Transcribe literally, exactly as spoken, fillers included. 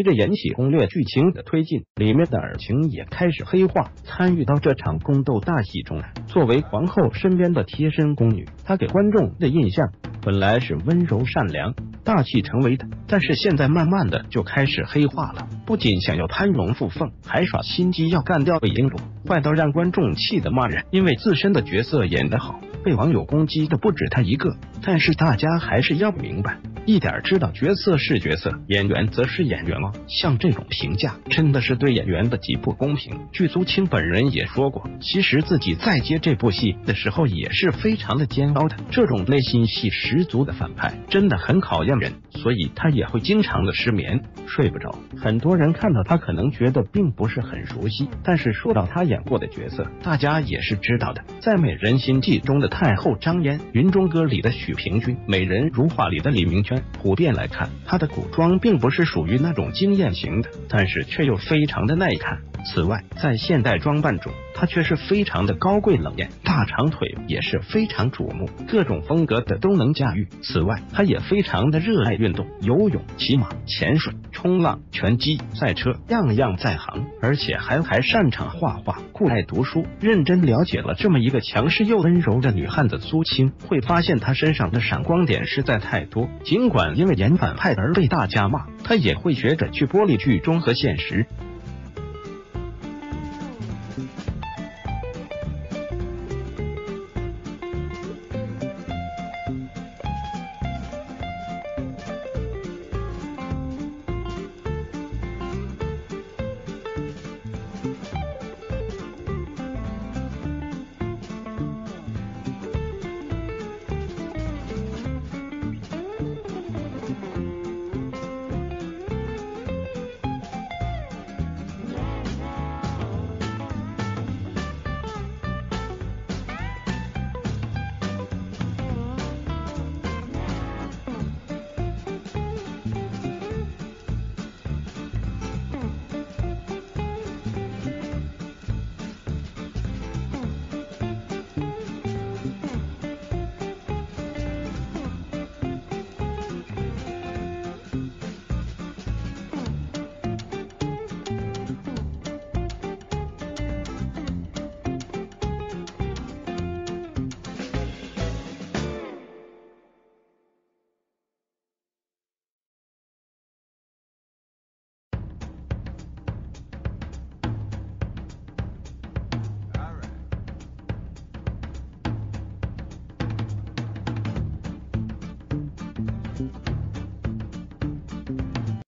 着延禧攻略剧情的推进，里面的尔晴也开始黑化，参与到这场宫斗大戏中来。作为皇后身边的贴身宫女，她给观众的印象本来是温柔善良、大气成为的，但是现在慢慢的就开始黑化了。不仅想要攀龙附凤，还耍心机要干掉魏璎珞，坏到让观众气得骂人。因为自身的角色演得好，被网友攻击的不止他一个。但是大家还是要明白一点，知道角色是角色，演员则是演员哦。像这种评价真的是对演员的极不公平。剧组卿本人也说过，其实自己在接这部戏的时候也是非常的煎熬的，这种内心戏十足的反派真的很考验人，所以他也会经常的失眠睡不着。很多人看到他可能觉得并不是很熟悉，但是说到他演过的角色，大家也是知道的。在《美人心计》中的太后张嫣，《云中歌》里的许平君，《美人如画》里的李明轩，普遍来看他的古装并不是属于那种惊艳型的，但是却又非常的耐看。此外，在现代装扮中，他却是非常的高贵冷艳，大长腿也是非常瞩目，各种风格的都能驾驭。此外，他也非常的热爱运动，游泳、骑马、潜水、冲浪、拳击、赛车，样样在行，而且还还擅长画画，酷爱读书。认真了解了这么一个强势又温柔的女汉子苏青，会发现她身上的闪光点实在太多。尽管因为演反派而被大家骂，她也会学着去剥离剧中和现实。